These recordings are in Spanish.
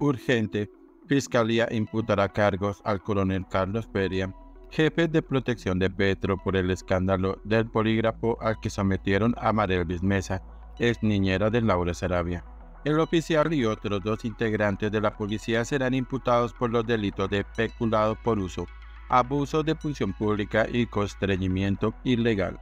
Urgente. Fiscalía imputará cargos al coronel Carlos Peria, jefe de protección de Petro por el escándalo del polígrafo al que sometieron a Marelis Mesa, ex niñera de Laura Sarabia. El oficial y otros dos integrantes de la policía serán imputados por los delitos de peculado por uso, abuso de función pública y constreñimiento ilegal.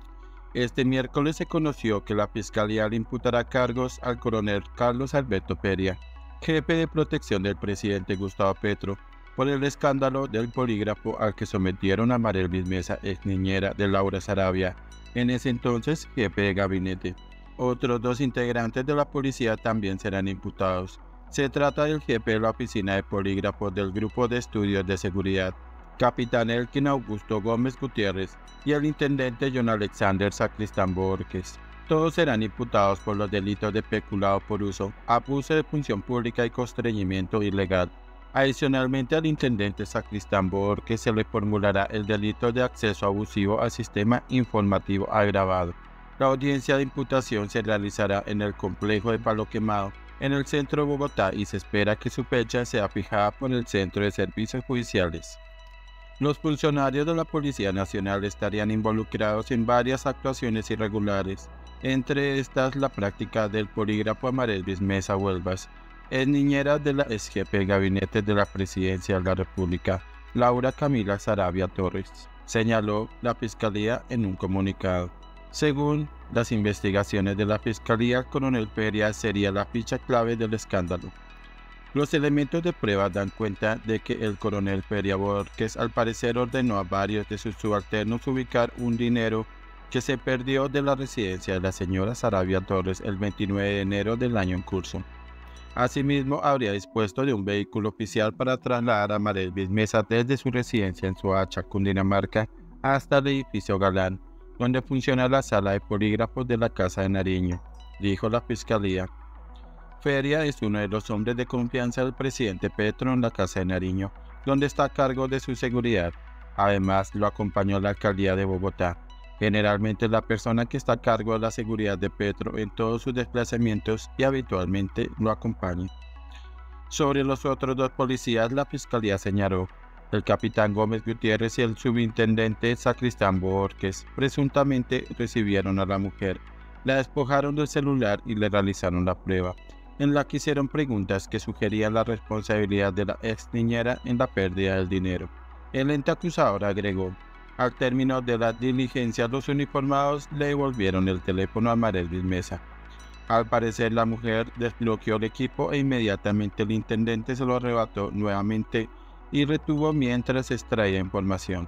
Este miércoles se conoció que la Fiscalía le imputará cargos al coronel Carlos Alberto Peria, jefe de protección del presidente Gustavo Petro, por el escándalo del polígrafo al que sometieron a Marelis Mesa, ex niñera de Laura Sarabia, en ese entonces jefe de gabinete. Otros dos integrantes de la policía también serán imputados. Se trata del jefe de la oficina de polígrafos del Grupo de Estudios de Seguridad, capitán Elkin Augusto Gómez Gutiérrez, y el intendente John Alexander Sacristán Borges. Todos serán imputados por los delitos de peculado por uso, abuso de función pública y constreñimiento ilegal. Adicionalmente, al intendente Sacristán Borges se le formulará el delito de acceso abusivo al sistema informativo agravado. La audiencia de imputación se realizará en el complejo de Palo Quemado, en el centro de Bogotá, y se espera que su fecha sea fijada por el Centro de Servicios Judiciales. Los funcionarios de la Policía Nacional estarían involucrados en varias actuaciones irregulares, entre estas la práctica del polígrafo a Marelis Mesa Huelvas, es niñera de la ex jefe de gabinete de la Presidencia de la República, Laura Camila Sarabia Torres, señaló la Fiscalía en un comunicado. Según las investigaciones de la Fiscalía, el coronel Peria sería la ficha clave del escándalo. Los elementos de prueba dan cuenta de que el coronel Peria Borges al parecer ordenó a varios de sus subalternos ubicar un dinero que se perdió de la residencia de la señora Sarabia Torres el 29 de enero del año en curso. Asimismo, habría dispuesto de un vehículo oficial para trasladar a Marelis Mesa desde su residencia en Soacha, Cundinamarca, hasta el edificio Galán, donde funciona la sala de polígrafos de la Casa de Nariño, dijo la Fiscalía. Peria es uno de los hombres de confianza del presidente Petro en la Casa de Nariño, donde está a cargo de su seguridad. Además, lo acompañó la alcaldía de Bogotá. Generalmente es la persona que está a cargo de la seguridad de Petro en todos sus desplazamientos y habitualmente lo acompaña. Sobre los otros dos policías, la Fiscalía señaló: el capitán Gómez Gutiérrez y el subintendente Sacristán Borges presuntamente recibieron a la mujer, la despojaron del celular y le realizaron la prueba, en la que hicieron preguntas que sugerían la responsabilidad de la ex niñera en la pérdida del dinero. El ente acusador agregó: al término de la diligencia, los uniformados le devolvieron el teléfono a Marelis Mesa. Al parecer, la mujer desbloqueó el equipo e inmediatamente el intendente se lo arrebató nuevamente y retuvo mientras extraía información.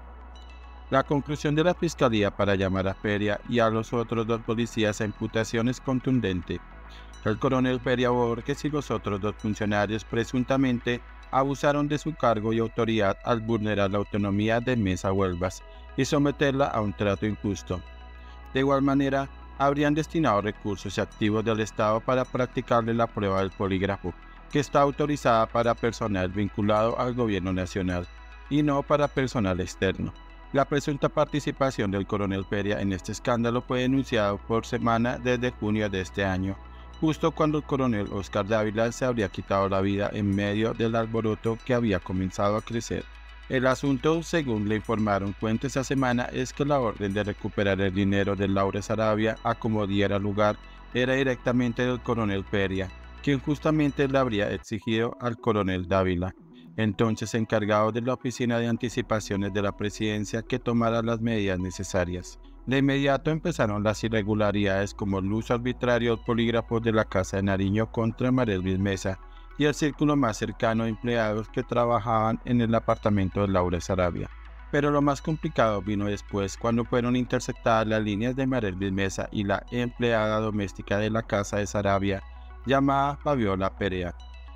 La conclusión de la Fiscalía para llamar a Peria y a los otros dos policías a imputación es contundente. El coronel Peria Borges y los otros dos funcionarios presuntamente abusaron de su cargo y autoridad al vulnerar la autonomía de Mesa Huelvas y someterla a un trato injusto. De igual manera, habrían destinado recursos y activos del Estado para practicarle la prueba del polígrafo, que está autorizada para personal vinculado al gobierno nacional y no para personal externo. La presunta participación del coronel Peria en este escándalo fue denunciado por semana desde junio de este año, justo cuando el coronel Oscar Dávila se habría quitado la vida en medio del alboroto que había comenzado a crecer. El asunto, según le informaron fuentes esa semana, es que la orden de recuperar el dinero de Laura Sarabia a como diera lugar era directamente del coronel Peria, quien justamente le habría exigido al coronel Dávila, entonces encargado de la Oficina de Anticipaciones de la Presidencia, que tomara las medidas necesarias. De inmediato empezaron las irregularidades, como el uso arbitrario del polígrafo de la Casa de Nariño contra Marelis Mesa y el círculo más cercano de empleados que trabajaban en el apartamento de Laura Sarabia. Pero lo más complicado vino después, cuando fueron interceptadas las líneas de Marelis Mesa y la empleada doméstica de la Casa de Sarabia, llamada Fabiola Perea.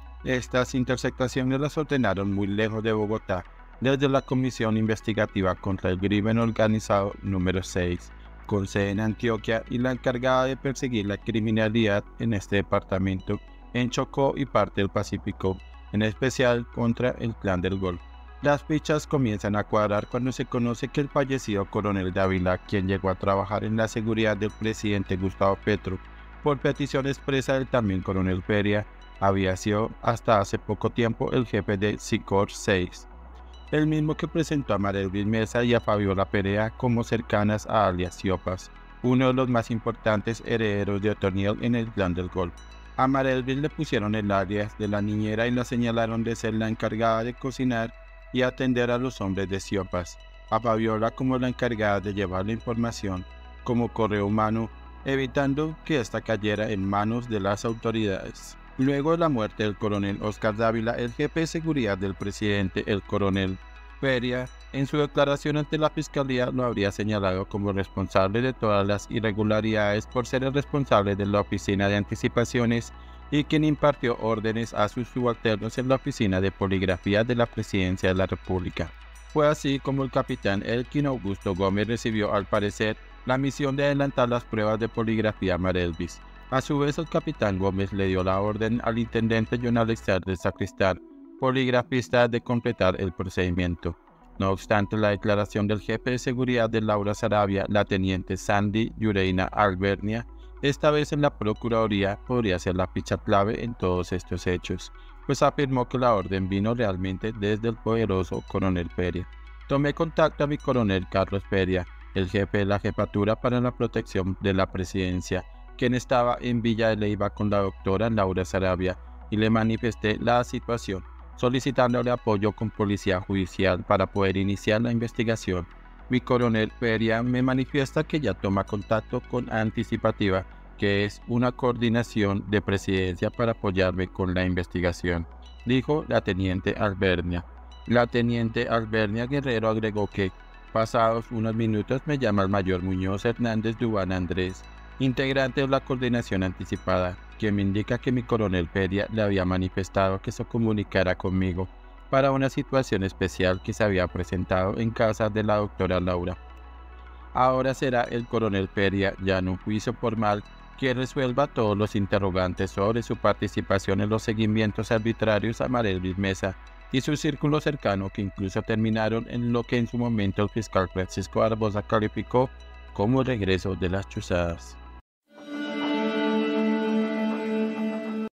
Estas interceptaciones las ordenaron muy lejos de Bogotá, desde la Comisión Investigativa contra el Crimen Organizado número 6, con sede en Antioquia y la encargada de perseguir la criminalidad en este departamento, en Chocó y parte del Pacífico, en especial contra el Clan del Golfo. Las fichas comienzan a cuadrar cuando se conoce que el fallecido coronel Dávila, quien llegó a trabajar en la seguridad del presidente Gustavo Petro, por petición expresa del también coronel Peria, había sido hasta hace poco tiempo el jefe de Sicor 6, el mismo que presentó a María Mesa y a Fabiola Perea como cercanas a alias Siopas, uno de los más importantes herederos de Otoniel en el Clan del Golfo. A María le pusieron el alias de la niñera y la señalaron de ser la encargada de cocinar y atender a los hombres de Siopas, a Fabiola como la encargada de llevar la información como correo humano, evitando que ésta cayera en manos de las autoridades. Luego de la muerte del coronel Oscar Dávila, el jefe de seguridad del presidente, el coronel Peria, en su declaración ante la fiscalía lo habría señalado como responsable de todas las irregularidades por ser el responsable de la oficina de anticipaciones y quien impartió órdenes a sus subalternos en la oficina de poligrafía de la Presidencia de la República. Fue así como el capitán Elkin Augusto Gómez recibió, al parecer, la misión de adelantar las pruebas de poligrafía a Marelvis. A su vez, el capitán Gómez le dio la orden al intendente John Alexander Sacristán, poligrafista, de completar el procedimiento. No obstante, la declaración del jefe de seguridad de Laura Sarabia, la teniente Sandy Yureina Albernia, esta vez en la Procuraduría, podría ser la ficha clave en todos estos hechos, pues afirmó que la orden vino realmente desde el poderoso coronel Peria. Tomé contacto a mi coronel Carlos Peria, el jefe de la Jefatura para la Protección de la Presidencia, quien estaba en Villa de Leyva con la doctora Laura Sarabia, y le manifesté la situación, solicitándole apoyo con policía judicial para poder iniciar la investigación. Mi coronel Peria me manifiesta que ya toma contacto con Anticipativa, que es una coordinación de presidencia para apoyarme con la investigación, dijo la teniente Albernia. La teniente Albernia Guerrero agregó que, pasados unos minutos, me llama el mayor Muñoz Hernández Dubán Andrés, integrante de la coordinación anticipada, quien me indica que mi coronel Peria le había manifestado que se comunicara conmigo para una situación especial que se había presentado en casa de la doctora Laura. Ahora será el coronel Peria, ya en un juicio formal, quien resuelva todos los interrogantes sobre su participación en los seguimientos arbitrarios a Marelvis Mesa y su círculo cercano, que incluso terminaron en lo que en su momento el fiscal Francisco Barbosa calificó como el regreso de las chuzadas.